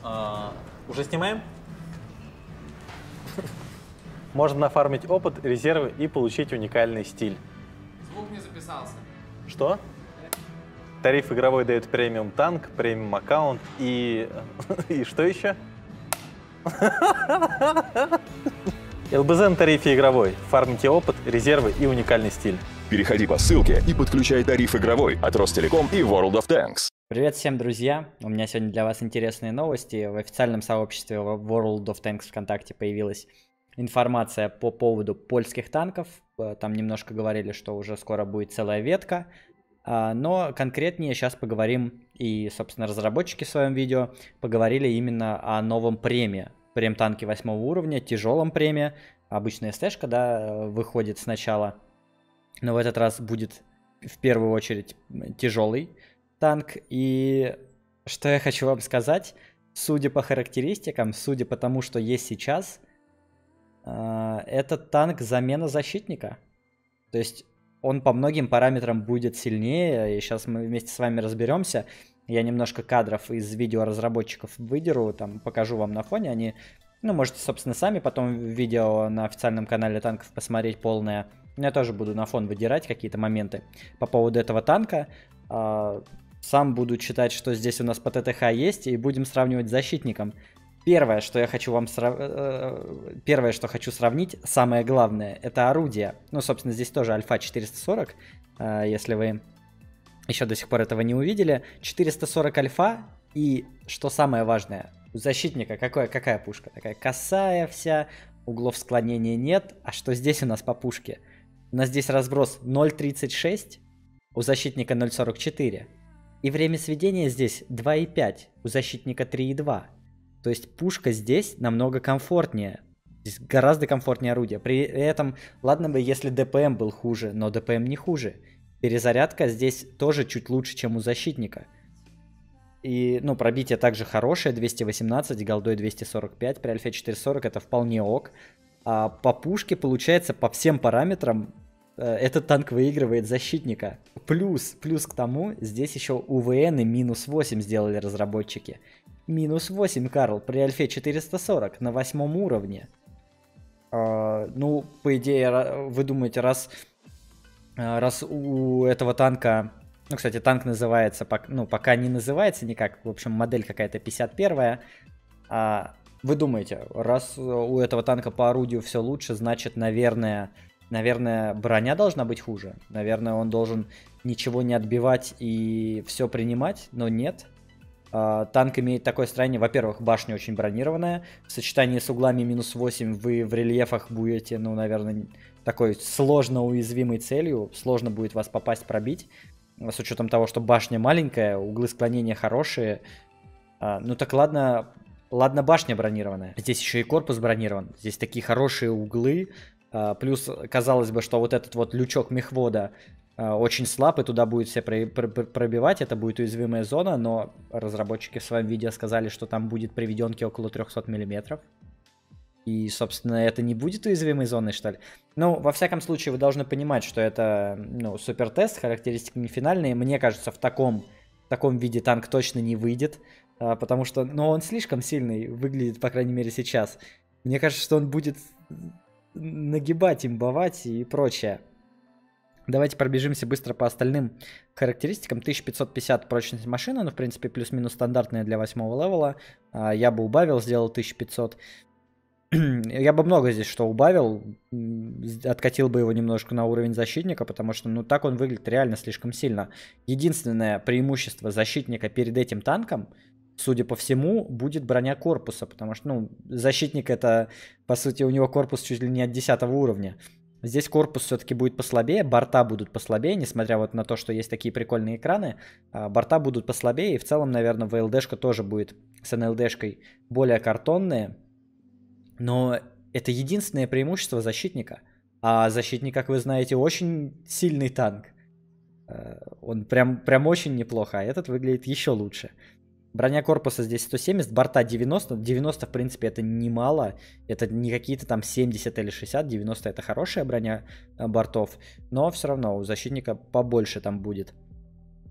Уже снимаем? Можно нафармить опыт, резервы и получить уникальный стиль. Звук не записался. Что? Тариф игровой дает премиум танк, премиум аккаунт и... и что еще? ЛБЗ на тарифе игровой. Фармите опыт, резервы и уникальный стиль. Переходи по ссылке и подключай тариф игровой от Ростелеком и World of Tanks. Привет всем, друзья! У меня сегодня для вас интересные новости. В официальном сообществе World of Tanks ВКонтакте появилась информация по поводу польских танков. Там немножко говорили, что уже скоро будет целая ветка. Но конкретнее сейчас поговорим, и, собственно, разработчики в своем видео поговорили именно о новом преме. Прем-танке 8 уровня, тяжелом преме. Обычная СТ-шка, да, выходит сначала. Но в этот раз будет в первую очередь тяжелый танк. И что я хочу вам сказать, судя по характеристикам, судя по тому, что есть сейчас, этот танк замена защитника. То есть он по многим параметрам будет сильнее. И сейчас мы вместе с вами разберемся. Я немножко кадров из видео разработчиков выдеру, там покажу вам на фоне. Они, ну, можете, собственно, сами потом видео на официальном канале танков посмотреть полное. Я тоже буду на фон выдирать какие-то моменты по поводу этого танка. Сам буду читать, что здесь у нас по ТТХ есть, и будем сравнивать с защитником. Первое, что я хочу Первое, что хочу сравнить, самое главное, это орудие. Ну, собственно, здесь тоже Альфа 440, если вы еще до сих пор этого не увидели. 440 Альфа, и, что самое важное, у защитника какая пушка? Такая косая вся, углов склонения нет. А что здесь у нас по пушке? У нас здесь разброс 0.36, у защитника 0.44. И время сведения здесь 2.5, у защитника 3.2. То есть пушка здесь намного комфортнее. Здесь гораздо комфортнее орудие. При этом, ладно бы, если ДПМ был хуже, но ДПМ не хуже. Перезарядка здесь тоже чуть лучше, чем у защитника. И, ну, пробитие также хорошее, 218, голдой 245, при альфе 440 это вполне ок. А по пушке, получается, по всем параметрам этот танк выигрывает защитника. Плюс к тому, здесь еще УВН и минус 8 сделали разработчики. Минус 8, Карл, при альфе 440 на 8 уровне. Ну, по идее, вы думаете, раз у этого танка... Ну, кстати, танк называется... Ну, пока не называется никак. В общем, модель какая-то 51-я. Вы думаете, раз у этого танка по орудию все лучше, значит, наверное, броня должна быть хуже? Наверное, он должен ничего не отбивать и все принимать? Но нет. Танк имеет такое строение. Во-первых, башня очень бронированная. В сочетании с углами минус 8 вы в рельефах будете, ну, наверное, такой сложно уязвимой целью. Сложно будет вас попасть, пробить. С учетом того, что башня маленькая, углы склонения хорошие. Ну так ладно, башня бронированная. Здесь еще и корпус бронирован. Здесь такие хорошие углы. Плюс, казалось бы, что вот этот вот лючок мехвода очень слаб, и туда будет все пробивать, это будет уязвимая зона, но разработчики в своем видео сказали, что там будет приведенки около 300 мм. И, собственно, это не будет уязвимой зоной, что ли? Ну, во всяком случае, вы должны понимать, что это, ну, супертест, характеристики не финальные. Мне кажется, в таком виде танк точно не выйдет, потому что, ну, он слишком сильный выглядит, по крайней мере, сейчас. Мне кажется, что он будет нагибать, имбовать и прочее. Давайте пробежимся быстро по остальным характеристикам. 1550 прочность машины, ну, в принципе, плюс-минус стандартная для 8-го левела. Я бы убавил, сделал 1500. Я бы много здесь что убавил, откатил бы его немножко на уровень защитника, потому что, ну, так он выглядит реально слишком сильно. Единственное преимущество защитника перед этим танком, судя по всему, будет броня корпуса, потому что, ну, защитник это, по сути, у него корпус чуть ли не от 10 уровня. Здесь корпус все-таки будет послабее, борта будут послабее, несмотря вот на то, что есть такие прикольные экраны, борта будут послабее, и в целом, наверное, ВЛДшка тоже будет с НЛДшкой более картонная. Но это единственное преимущество защитника. А защитник, как вы знаете, очень сильный танк. Он прям очень неплохо, а этот выглядит еще лучше. Броня корпуса здесь 170, борта 90. 90, в принципе, это немало. Это не какие-то там 70 или 60. 90 это хорошая броня бортов. Но все равно у защитника побольше там будет.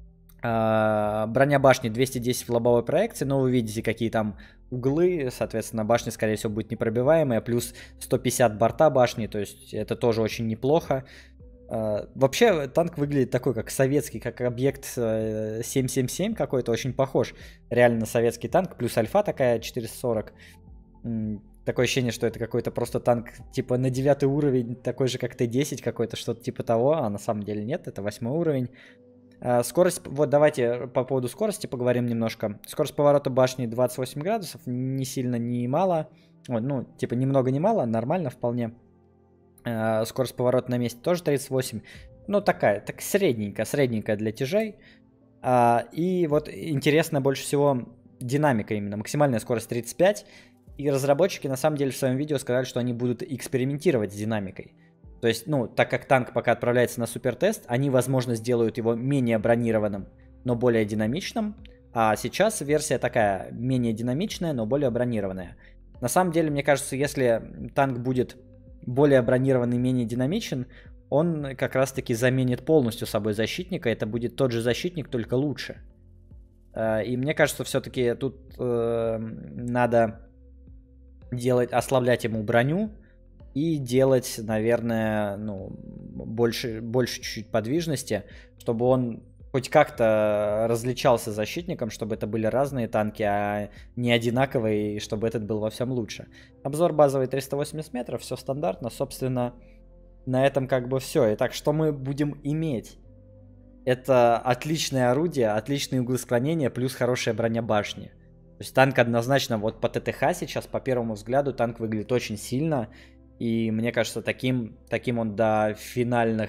Броня башни 210 в лобовой проекции, но вы видите, какие там углы, соответственно, башня, скорее всего, будет непробиваемая, плюс 150 борта башни, то есть это тоже очень неплохо. Вообще танк выглядит такой, как советский, как объект 777 какой-то, очень похож реально на советский танк, плюс альфа такая 440. Такое ощущение, что это какой-то просто танк типа на 9 уровень, такой же как Т-10 какой-то, что-то типа того, а на самом деле нет, это 8 уровень. Скорость, вот давайте по поводу скорости поговорим немножко. Скорость поворота башни 28 градусов, не сильно, не мало. Вот, ну, типа ни много, ни мало, нормально вполне. Скорость поворота на месте тоже 38. Ну, такая, так средненькая для тяжей. И вот интересно больше всего динамика именно. Максимальная скорость 35. И разработчики на самом деле в своем видео сказали, что они будут экспериментировать с динамикой. То есть, ну, так как танк пока отправляется на супертест, они, возможно, сделают его менее бронированным, но более динамичным. А сейчас версия такая, менее динамичная, но более бронированная. На самом деле, мне кажется, если танк будет более бронированный, менее динамичен, он как раз-таки заменит полностью собой защитника. Это будет тот же защитник, только лучше. И мне кажется, все-таки тут надо ослаблять ему броню и делать, наверное, ну, больше чуть-чуть подвижности, чтобы он хоть как-то различался защитником, чтобы это были разные танки, а не одинаковые, и чтобы этот был во всем лучше. Обзор базовый 380 метров, все стандартно, собственно, на этом как бы все. Итак, что мы будем иметь? Это отличное орудие, отличные углы склонения, плюс хорошая броня башни. То есть танк однозначно, вот по ТТХ сейчас, по первому взгляду, танк выглядит очень сильно. И мне кажется, таким он до финальных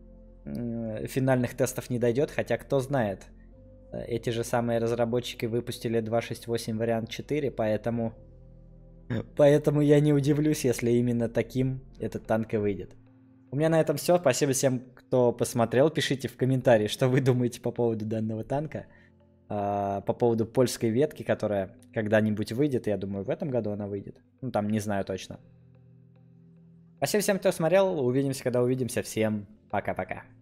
тестов не дойдет. Хотя, кто знает, эти же самые разработчики выпустили 2.6.8 вариант 4, поэтому я не удивлюсь, если именно таким этот танк и выйдет. У меня на этом все. Спасибо всем, кто посмотрел. Пишите в комментарии, что вы думаете по поводу данного танка. По поводу польской ветки, которая когда-нибудь выйдет. Я думаю, в этом году она выйдет. Ну, там не знаю точно. Спасибо всем, кто смотрел. Увидимся, когда увидимся. Всем пока-пока.